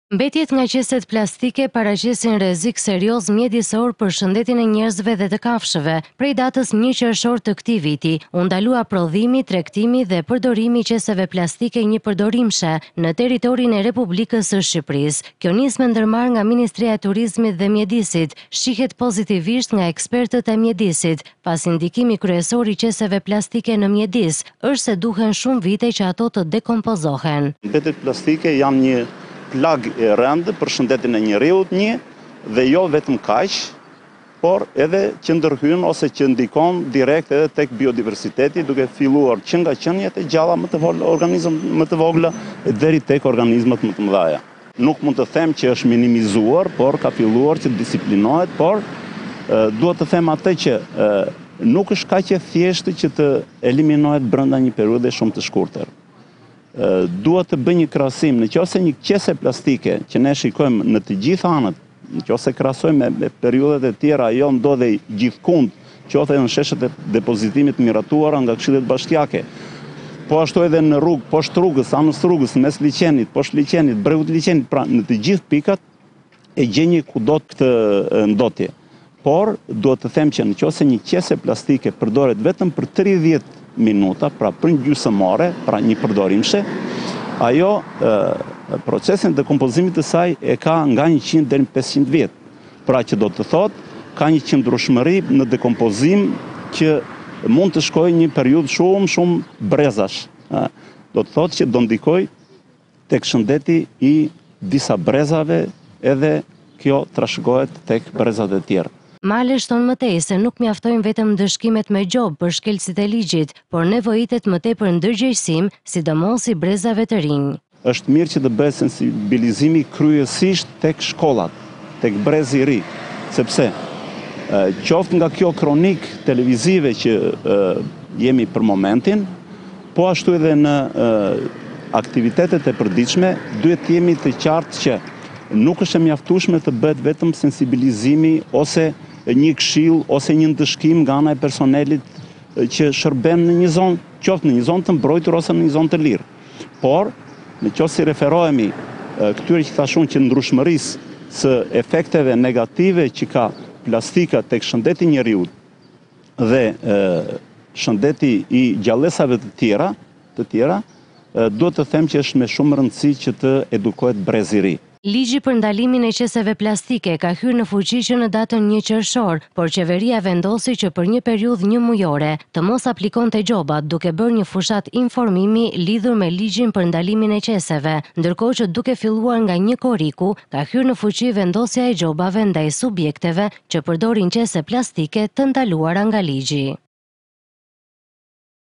Mbetjet nga qeset plastike paraqesin rrezik serioz mjedisor për shëndetin e njerëzve dhe të kafshëve. Prej datës 1 qershor të këtij viti, u ndalua prodhimi, tregtimi dhe përdorimi i qeseve plastike njëpërdorimshme në territorin e Republikës së Shqipërisë. Kjo nismë ndërmarr nga Ministria e Turizmit dhe Mjedisit shihet pozitivisht nga ekspertët e mjedisit, pas indikimi kryesor i qeseve plastike në mjedis është se duhen shumë vite që ato të dekompozohen. Mbetjet plastike janë një plag e rëndë për shëndetin e njeriut dhe jo vetëm kaq, por edhe që ndërhyn ose që ndikon direkt edhe tek biodiversiteti, duke filluar që nga qeniet e gjalla më të vogla, organizëm më të vogla deri tek organizmat më të mëdha. Nuk mund të them që është minimizuar, por ka filluar që disiplinohet, por duhet të them atë që nuk është kaq e thjeshtë që të eliminohet brenda një periudhe shumë të shkurtër. Duhet të bëj një krahasim, nëse një qese plastike që ne shikojmë në të gjitha anët, nëse krahasojmë me periudhat e tjera, ajo ndodhej gjithkund, qoftë në sheshet e depozitimit miratuara nga Këshillet Bashkiake, po ashtu edhe në rrugë, poshtë rrugës, anës rrugës, mes liçenit, poshtë liçenit, bregut liçenit, pra në të gjithë pikat e gjeni kudo këtë ndotje. Por duhet të them që nëse një qese plastike përdoret vetëm për 30 minuta, pra për një gjysmë ore, pra një përdorimshme, ajo procesin e dekompozimit të saj e ka nga 100 deri në 500 vjet. Pra që do të thotë ka një qëndrueshmëri në dekompozim që mund të shkojë një periudhë shumë brezash. Do të thotë që do ndikoj tek shëndeti i disa brezave, edhe kjo trashëgohet tek brezat e tjerë. Male shton mëtej se nuk mjaftojnë vetëm ndëshkimet me gjobë për shkelësit e ligjit, por nevojitet më tepër ndërgjegjësim, sidomos i brezave të rinj. Është mirë që të bëhet sensibilizimi kryesisht tek shkollat, tek brezi i ri, sepse qoftë nga kjo kronik televizive që jemi për momentin, po ashtu edhe në aktivitetet e përditshme, duhet të jemi të qartë që nuk është e mjaftueshme të bëhet vetëm sensibilizimi ose një këshill ose një ndëshkim nga ana e personelit që shërben në një zonë, qoftë në një zonë të mbrojtur ose në një zonë të lirë. Por, nëse referohemi këtyre që thashun që ndryshmërisë së efekteve negative që ka plastika tek shëndeti i njeriut dhe shëndeti i gjallësave të tjera, duhet të them që është me shumë rëndësi që të edukohet brezi i ri. Ligji për ndalimin e qeseve plastike ka hyrë në fuqi që në datën 1 qershor, por qeveria vendosi që për një periudhë 1 mujore të mos aplikonte gjobat, duke bërë një fushat informimi lidhur me ligjin për ndalimin e qeseve, ndërkohë që duke filluar nga 1 korriku, ka hyrë në fuqi vendosja e gjobave ndaj subjekteve që përdorin qese plastike të ndaluara nga ligji.